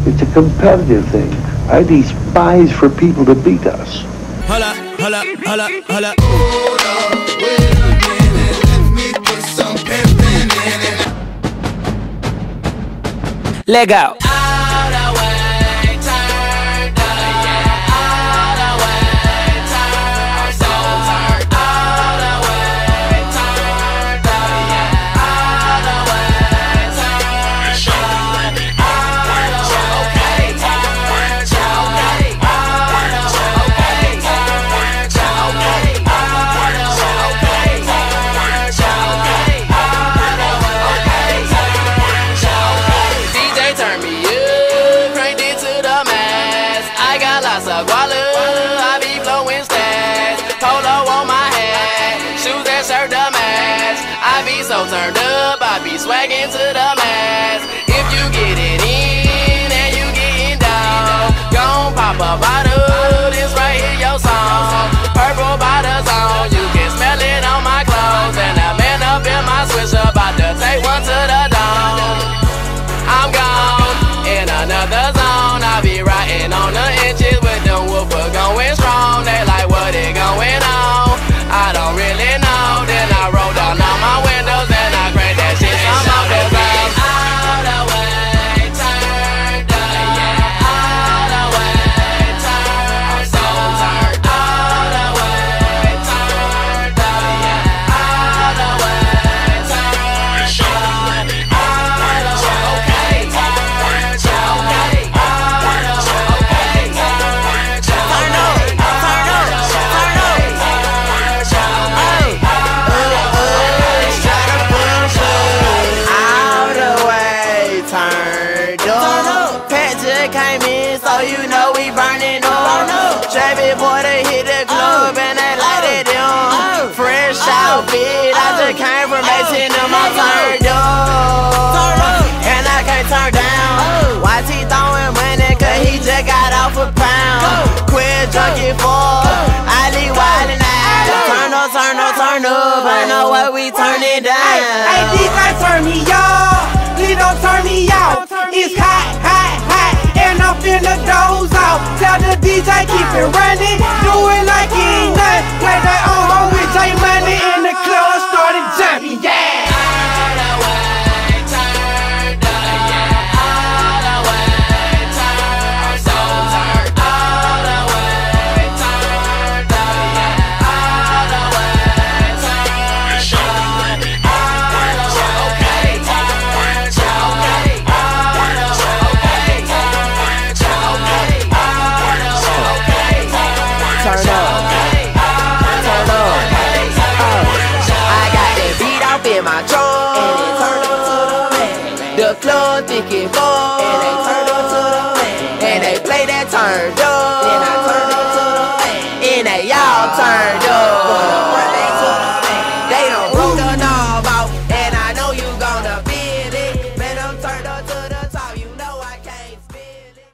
It's a competitive thing. I despise for people to beat us. Holla, holla, holla, holla. Hold up, wait a minute, let me put some pimpin' in it. Let go. I be blowing stats, polo on my hat, shoes that shirt the match. I be so turned up, I be swagging to the max. If you get it in and you getting down, gon' pop a bottle, this right here your song. Purple bottles on, you can smell it on my clothes. And a man up in my switch about to take one to the dome. I'm gone in another zone, I be riding on the inches with the whooper going strong. They like, what it going on? I don't really know. Then I roll down all my windows and I crank that shit some more. Cause I'm all the way turned up, yeah. All the way turned, so turned. All the way turned up, yeah. All the way turned, so okay. Came in, so you know we burning up. Chevy boy, they hit the club and they light it on. Fresh outfit, I just came from 18 and I turned up. And I can't turn down. Why he throwing money? Cause he just got off a pound. Quit junkie for I leave wildin' out. Turn up, turn up, turn up. I know what we turning down. Hey, DJ, turn me up. Please don't turn me out. It's hot, hot, hot. And I'm finna doze off. Tell the DJ keep it running. Do it like it ain't nothing. Play that on with J Money in the club. Started jumping, yeah. All the way turned up, yeah. All the way turned, so turned. All the way turned up, yeah. All the way turned, so turned. All the way okay, turned, so okay. All the way okay, turned, so okay. All the way okay, turned, Turn so up. okay. Turn up. I got that beat off in my trunk, and it turned up to the max. The club thinking for